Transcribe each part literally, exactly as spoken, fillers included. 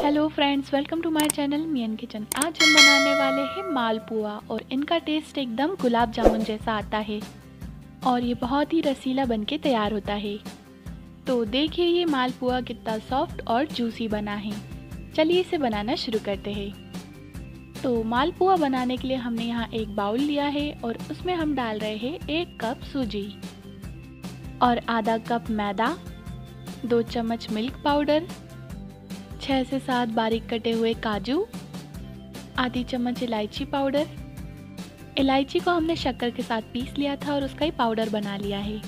Hello friends, welcome to my channel Miyan kitchen. आज हम बनाने वाले हैं मालपुआ और इनका टेस्ट एकदम गुलाब जामुन जैसा आता है और ये बहुत ही रसीला बनके तैयार होता है। तो देखिए ये मालपुआ कितना सॉफ्ट और जूसी बना है। चलिए इसे बनाना शुरू करते हैं। तो मालपुआ बनाने के लिए हमने यहाँ एक बाउल लिया है और उसमें हम डाल रहे हैं एक कप सूजी और आधा कप मैदा, दो चम्मच मिल्क पाउडर, छः से सात बारीक कटे हुए काजू, आधी चम्मच इलायची पाउडर। इलायची को हमने शक्कर के साथ पीस लिया था और उसका ही पाउडर बना लिया है।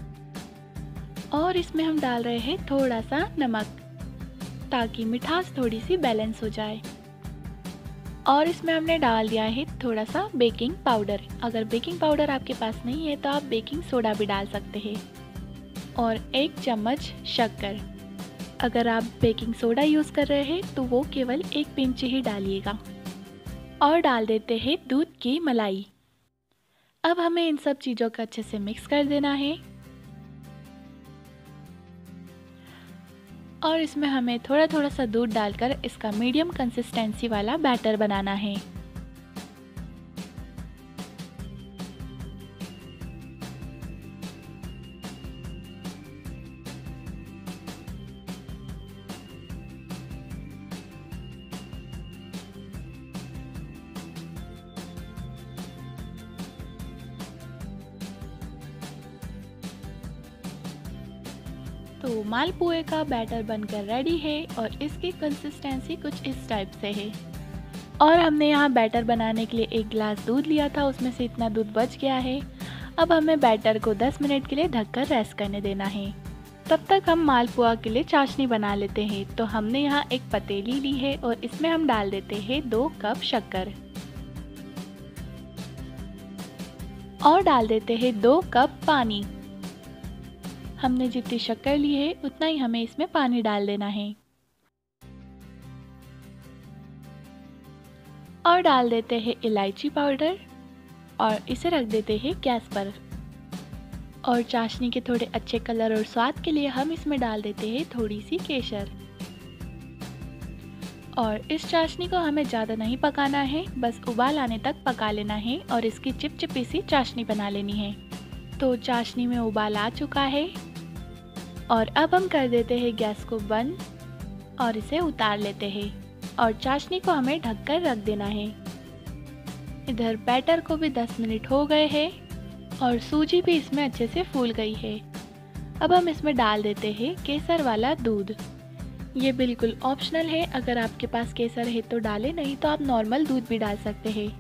और इसमें हम डाल रहे हैं थोड़ा सा नमक ताकि मिठास थोड़ी सी बैलेंस हो जाए। और इसमें हमने डाल दिया है थोड़ा सा बेकिंग पाउडर। अगर बेकिंग पाउडर आपके पास नहीं है तो आप बेकिंग सोडा भी डाल सकते हैं। और एक चम्मच शक्कर। अगर आप बेकिंग सोडा यूज़ कर रहे हैं तो वो केवल एक पिंच ही डालिएगा। और डाल देते हैं दूध की मलाई। अब हमें इन सब चीज़ों को अच्छे से मिक्स कर देना है। और इसमें हमें थोड़ा थोड़ा सा दूध डालकर इसका मीडियम कंसिस्टेंसी वाला बैटर बनाना है। तो मालपुए का बैटर बनकर रेडी है और इसकी कंसिस्टेंसी कुछ इस टाइप से है। और हमने यहाँ बैटर बनाने के लिए एक गिलास दूध लिया था, उसमें से इतना दूध बच गया है। अब हमें बैटर को दस मिनट के लिए ढककर रेस्ट करने देना है। तब तक हम मालपुआ के लिए चाशनी बना लेते हैं। तो हमने यहाँ एक पतीली ली है और इसमें हम डाल देते हैं दो कप शक्कर और डाल देते हैं दो कप पानी। हमने जितनी शक्कर ली है उतना ही हमें इसमें पानी डाल देना है। और डाल देते हैं इलायची पाउडर और इसे रख देते हैं गैस पर। और चाशनी के थोड़े अच्छे कलर और स्वाद के लिए हम इसमें डाल देते हैं थोड़ी सी केसर। और इस चाशनी को हमें ज़्यादा नहीं पकाना है, बस उबाल आने तक पका लेना है और इसकी चिपचिपी सी चाशनी बना लेनी है। तो चाशनी में उबाल आ चुका है और अब हम कर देते हैं गैस को बंद और इसे उतार लेते हैं। और चाशनी को हमें ढककर रख देना है। इधर बैटर को भी दस मिनट हो गए हैं और सूजी भी इसमें अच्छे से फूल गई है। अब हम इसमें डाल देते हैं केसर वाला दूध। ये बिल्कुल ऑप्शनल है, अगर आपके पास केसर है तो डालें, नहीं तो आप नॉर्मल दूध भी डाल सकते हैं।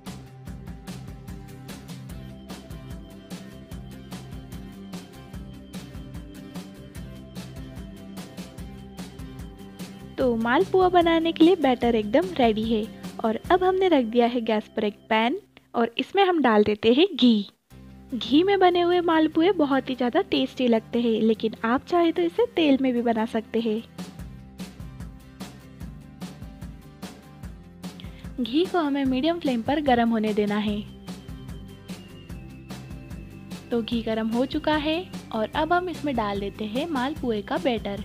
तो मालपुआ बनाने के लिए बैटर एकदम रेडी है। और अब हमने रख दिया है गैस पर एक पैन और इसमें हम डाल देते हैं घी। घी में बने हुए मालपुए बहुत ही ज़्यादा टेस्टी लगते हैं, लेकिन आप चाहे तो इसे तेल में भी बना सकते हैं। घी को हमें मीडियम फ्लेम पर गर्म होने देना है। तो घी गर्म हो चुका है और अब हम इसमें डाल देते हैं मालपुए का बैटर।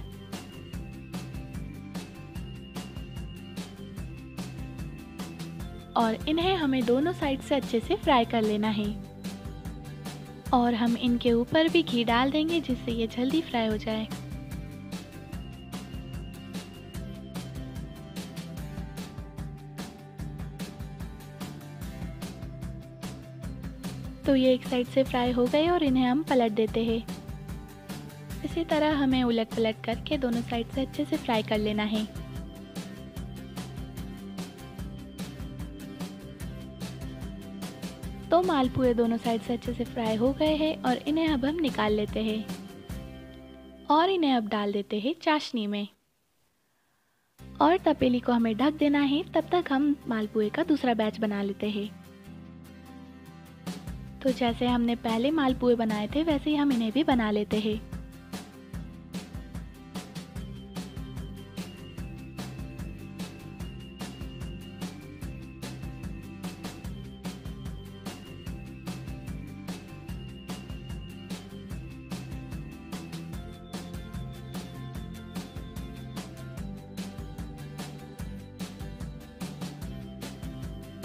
और इन्हें हमें दोनों साइड से अच्छे से फ्राई कर लेना है। और हम इनके ऊपर भी घी डाल देंगे जिससे ये जल्दी फ्राई हो जाए। तो ये एक साइड से फ्राई हो गए और इन्हें हम पलट देते हैं। इसी तरह हमें उलट पलट करके दोनों साइड से अच्छे से फ्राई कर लेना है। तो मालपुए दोनों साइड से अच्छे से फ्राई हो गए हैं और इन्हें अब हम निकाल लेते हैं। और इन्हें अब डाल देते हैं चाशनी में। और तपेली को हमें ढक देना है, तब तक हम मालपुए का दूसरा बैच बना लेते हैं। तो जैसे हमने पहले मालपुए बनाए थे वैसे ही हम इन्हें भी बना लेते हैं।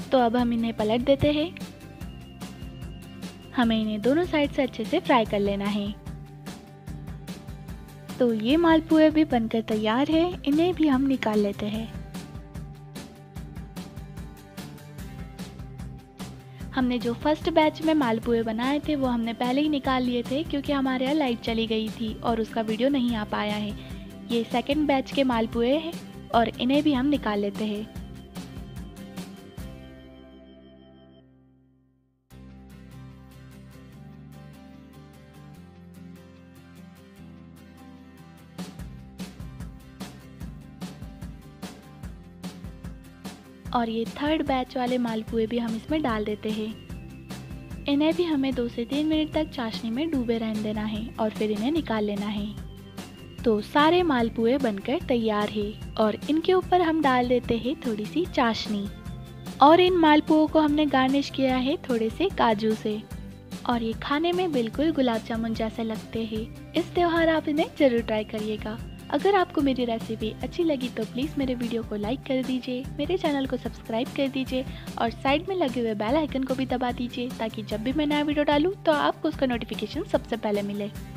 तो अब हम इन्हें पलट देते हैं। हमें इन्हें दोनों साइड से अच्छे से फ्राई कर लेना है। तो ये मालपुए भी बनकर तैयार है, इन्हें भी हम निकाल लेते हैं। हमने जो फर्स्ट बैच में मालपुए बनाए थे वो हमने पहले ही निकाल लिए थे, क्योंकि हमारे यहाँ लाइट चली गई थी और उसका वीडियो नहीं आ पाया है। ये सेकंड बैच के मालपुए हैं और इन्हें भी हम निकाल लेते हैं। और ये थर्ड बैच वाले मालपुए भी हम इसमें डाल देते हैं। इन्हें भी हमें दो से तीन मिनट तक चाशनी में डूबे रहने देना है और फिर इन्हें निकाल लेना है। तो सारे मालपुए बनकर तैयार है और इनके ऊपर हम डाल देते हैं थोड़ी सी चाशनी। और इन मालपुओं को हमने गार्निश किया है थोड़े से काजू से। और ये खाने में बिल्कुल गुलाब जामुन जैसे लगते हैं। इस त्योहार आप इन्हें ज़रूर ट्राई करिएगा। अगर आपको मेरी रेसिपी अच्छी लगी तो प्लीज़ मेरे वीडियो को लाइक कर दीजिए, मेरे चैनल को सब्सक्राइब कर दीजिए और साइड में लगे हुए बेल आइकन को भी दबा दीजिए, ताकि जब भी मैं नया वीडियो डालूँ तो आपको उसका नोटिफिकेशन सबसे पहले मिले।